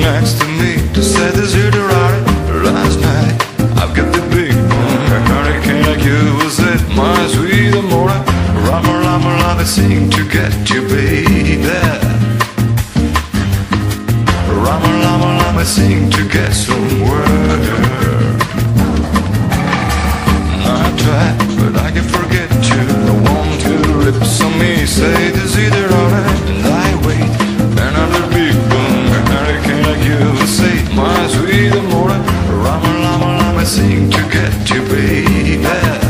next to me to say this here to ride. Last night I've got the big boom, a hurricane like you was it, my sweet amore. Rama, rama, love it, sing to get you, baby. Rama, rama, love it, sing to get somewhere. I try, but I can forget you. I want your lips on me, say this either on it, and I wait. Another big boom, a hurricane like you say, my sweet amore. Rama, rama, rama, sing to get you, baby.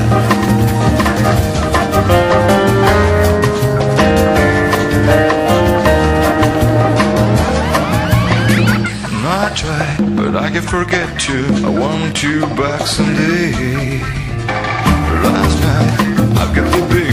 I try, but I can forget you. I want you back someday. Last night I've got the big